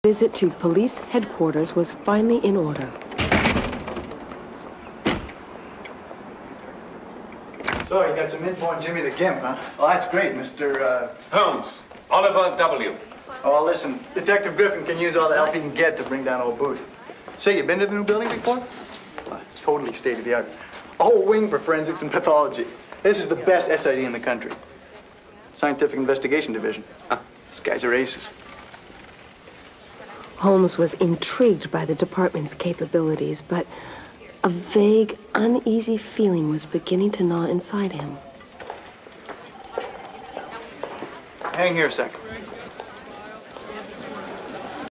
Visit to police headquarters was finally in order. So, you got some info on Jimmy the Gimp, huh? Oh, that's great, Mr. Holmes. Oliver W. Oh, listen, Detective Griffin can use all the help he can get to bring down old Booth. Say, you been to the new building before? Oh, it's totally state-of-the-art. A whole wing for forensics and pathology. This is the best SID in the country. Scientific Investigation Division. Huh. These guys are aces. Holmes was intrigued by the department's capabilities, but a vague, uneasy feeling was beginning to gnaw inside him. Hang here a second.